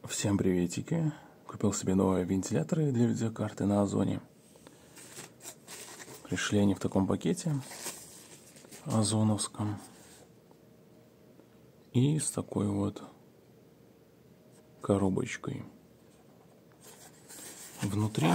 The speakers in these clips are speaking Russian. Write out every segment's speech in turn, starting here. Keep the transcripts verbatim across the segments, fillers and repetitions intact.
Всем приветики. Купил себе новые вентиляторы для видеокарты на Озоне. Пришли они в таком пакете озоновском. И с такой вот коробочкой. Внутри,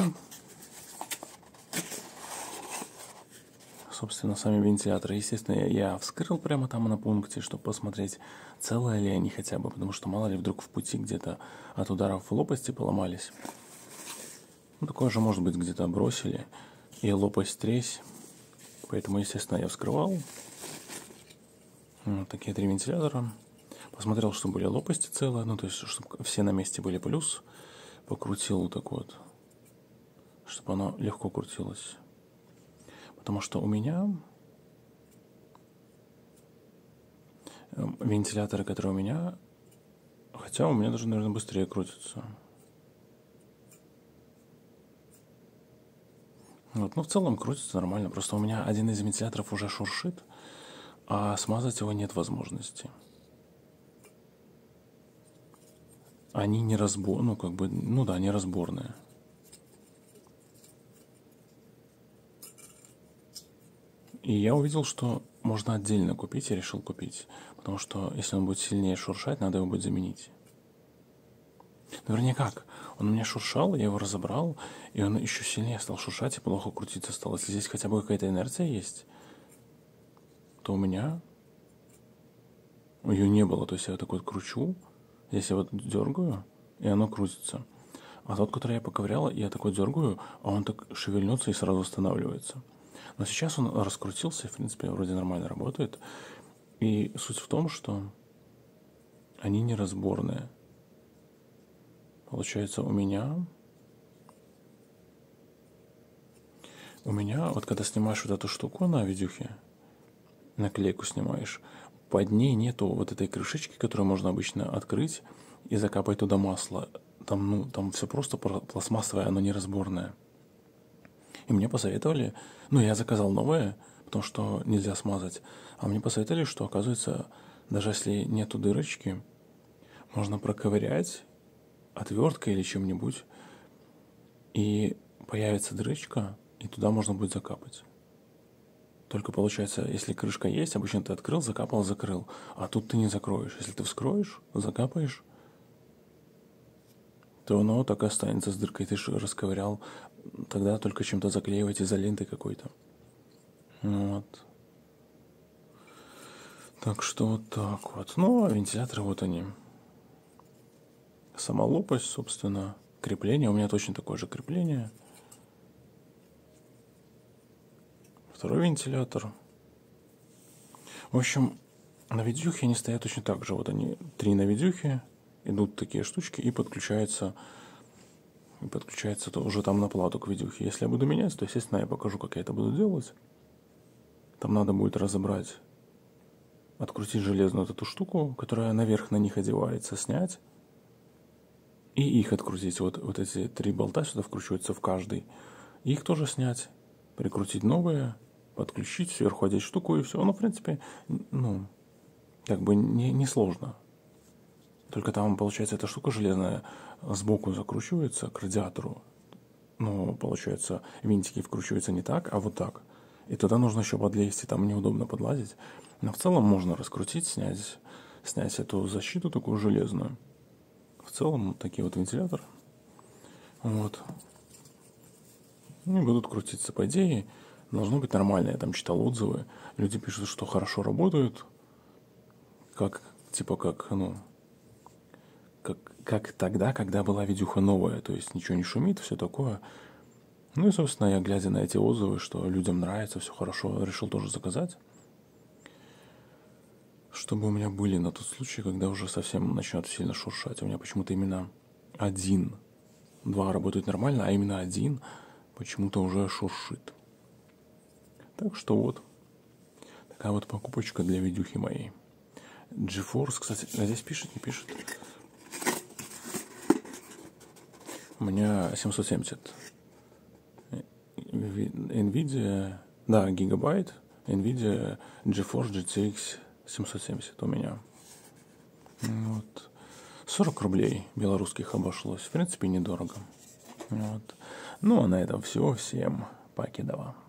собственно, сами вентиляторы. Естественно, я вскрыл прямо там на пункте, чтобы посмотреть, целые ли они хотя бы. Потому что мало ли вдруг в пути где-то от ударов лопасти поломались. Ну, такое же, может быть, где-то бросили. И лопасть тресь. Поэтому, естественно, я вскрывал. Вот такие три вентилятора. Посмотрел, что были лопасти целые. Ну, то есть, чтобы все на месте были. Плюс покрутил вот так вот, чтобы оно легко крутилось. Потому что у меня вентиляторы, которые у меня, хотя у меня даже, наверное, быстрее крутятся. Вот, ну, в целом крутится нормально. Просто у меня один из вентиляторов уже шуршит, а смазать его нет возможности. Они не разбор, ну, как бы, ну да, не разборные. И я увидел, что можно отдельно купить, и решил купить. Потому что, если он будет сильнее шуршать, надо его будет заменить. Ну, вернее, как? Он у меня шуршал, я его разобрал, и он еще сильнее стал шуршать и плохо крутиться стал. Если здесь хотя бы какая-то инерция есть, то у меня ее не было. То есть я вот такой вот кручу, здесь я вот дергаю, и оно крутится. А тот, который я поковырял, я такой дергаю, а он так шевельнется и сразу останавливается. Но сейчас он раскрутился, и, в принципе, вроде нормально работает. И суть в том, что они неразборные. Получается, у меня... У меня, вот когда снимаешь вот эту штуку на видюхе, наклейку снимаешь, под ней нету вот этой крышечки, которую можно обычно открыть и закапать туда масло. Там, ну, там все просто пластмассовое, оно неразборное. И мне посоветовали, ну, я заказал новое, потому что нельзя смазать, а мне посоветовали, что, оказывается, даже если нету дырочки, можно проковырять отверткой или чем-нибудь, и появится дырочка, и туда можно будет закапать. Только получается, если крышка есть, обычно ты открыл, закапал, закрыл, а тут ты не закроешь. Если ты вскроешь, закапаешь, то оно так и останется с дыркой. Ты же расковырял, тогда только чем-то заклеивать изолентой какой-то. Вот. Так что вот так вот. Ну, а вентиляторы вот они. Сама лопасть, собственно, крепление. У меня точно такое же крепление. Второй вентилятор. В общем, на видюхе они стоят точно так же. Вот они, три на видюхе, идут такие штучки и подключаются, и подключается то уже там на плату к видюхе. Если я буду менять, то, естественно, я покажу, как я это буду делать. Там надо будет разобрать, открутить железную вот эту штуку, которая наверх на них одевается, снять. И их открутить. Вот, вот эти три болта сюда вкручиваются в каждый. Их тоже снять, прикрутить новые, подключить, сверху одеть штуку и все. Ну, в принципе, ну, как бы не, не сложно. Только там, получается, эта штука железная сбоку закручивается к радиатору. Но, получается, винтики вкручиваются не так, а вот так. И туда нужно еще подлезть, и там неудобно подлазить. Но в целом можно раскрутить, снять, снять эту защиту такую железную. В целом, такие вот вентиляторы. Вот. И будут крутиться. По идее, должно быть нормально. Я там читал отзывы. Люди пишут, что хорошо работают. Как, типа, как, ну... Как, как тогда, когда была видюха новая. То есть, ничего не шумит, все такое. Ну и, собственно, я, глядя на эти отзывы, что людям нравится, все хорошо, решил тоже заказать. Чтобы у меня были на тот случай, когда уже совсем начнет сильно шуршать. У меня почему-то именно один. Два работают нормально, а именно один почему-то уже шуршит. Так что вот. Такая вот покупочка для видюхи моей. GeForce, кстати, а здесь пишет, не пишет. У меня семьсот семьдесят. NVIDIA, да, гигабайт. NVIDIA GeForce джи ти экс семьсот семьдесят у меня. Вот. сорок рублей белорусских обошлось. В принципе, недорого. Вот. Ну, а на этом все. Всем покедова.